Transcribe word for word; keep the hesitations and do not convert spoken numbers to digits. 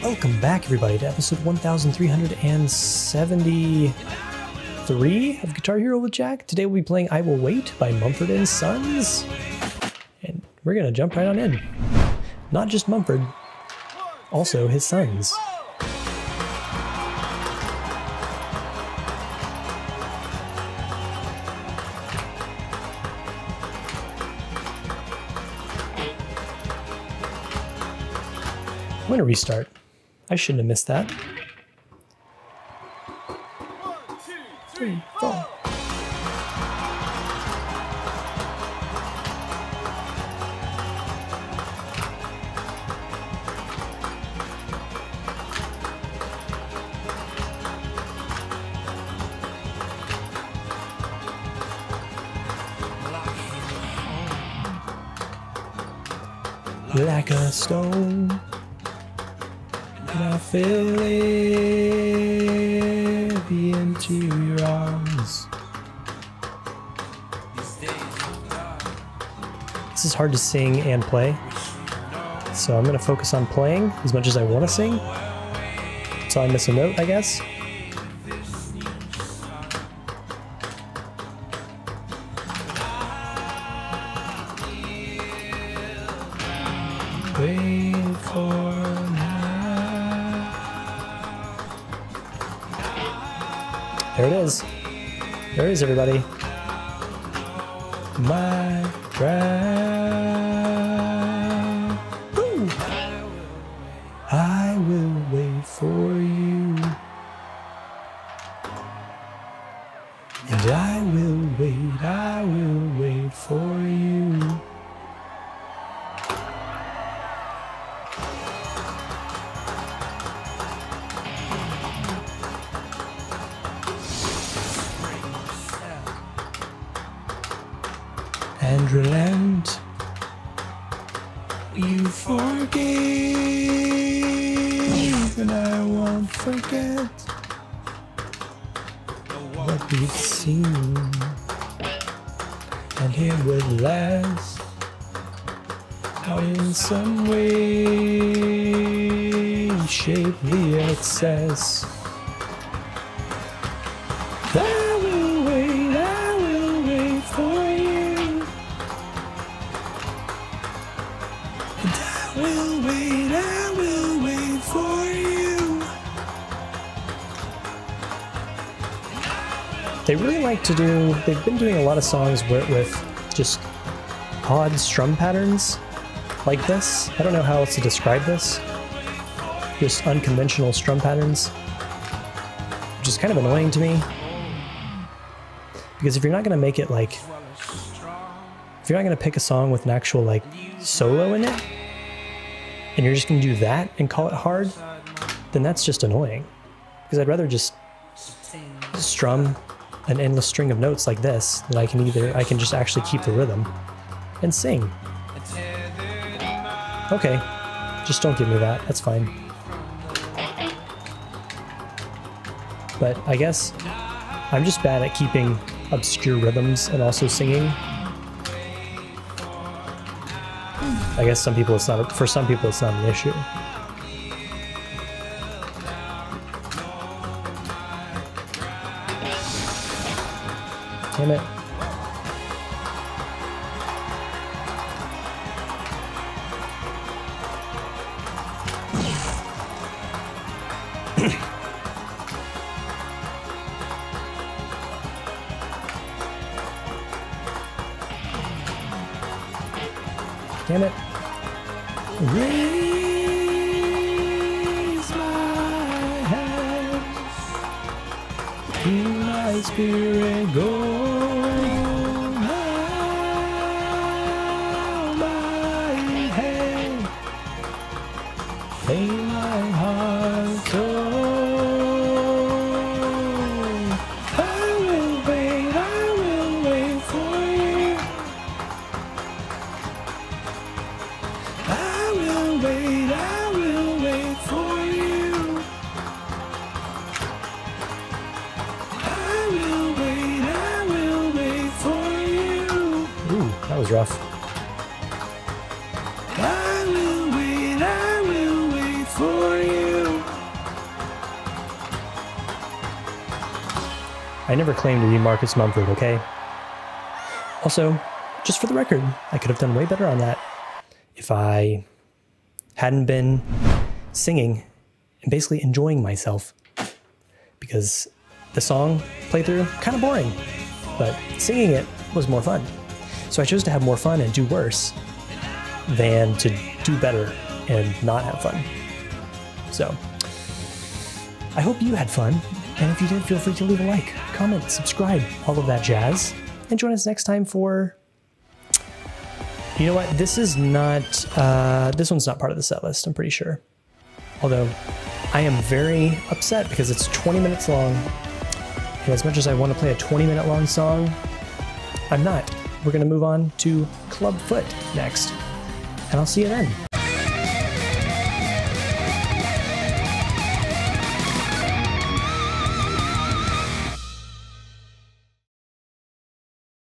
Welcome back, everybody, to episode one thousand three hundred seventy-three of Guitar Hero with Jack. Today we'll be playing I Will Wait by Mumford and Sons. And we're going to jump right on in. Not just Mumford, also his sons. I'm going to restart. I shouldn't have missed that. One, two, three, four. Like a stone, and I fell heavy into your arms. This is hard to sing and play, so I'm going to focus on playing as much as I want to sing, so I miss a note, I guess. Wait for now. There it is. There it is, everybody. My bride. Woo! I will wait for you. And I will wait, I will wait for you. And relent, you forgave, and I won't forget what we've seen, and it would last out in some way, shape the excess. I will wait, I will wait for you. I will wait, I will wait for you. They really like to do, they've been doing a lot of songs with, with just odd strum patterns like this. I don't know how else to describe this. Just unconventional strum patterns, which is kind of annoying to me. Because if you're not going to make it like, if you're not going to pick a song with an actual like solo in it, and you're just going to do that and call it hard, then that's just annoying. Because I'd rather just strum an endless string of notes like this that I can either, I can just actually keep the rhythm and sing. Okay, just don't give me that, that's fine. But I guess I'm just bad at keeping obscure rhythms and also singing. I guess some people it's not, a, for some people it's not an issue. Damn it. Damn it. Raise my hands, feel my spirit go now, my head, lay my heart so. I will wait, I will wait for you. I will wait, I will wait for you. I will wait, I will wait for you. Ooh, that was rough. I will wait, I will wait for you. I never claimed to be Marcus Mumford, okay? Also, just for the record, I could have done way better on that if I hadn't been singing and basically enjoying myself. Because the song playthrough, kind of boring, but singing it was more fun. So I chose to have more fun and do worse than to do better and not have fun. So I hope you had fun, and if you did, feel free to leave a like, comment, subscribe, all of that jazz, and join us next time for, you know what, this is not, uh, this one's not part of the set list, I'm pretty sure. Although I am very upset because it's twenty minutes long, and as much as I want to play a twenty minute long song, I'm not. We're going to move on to Clubfoot next, and I'll see you then.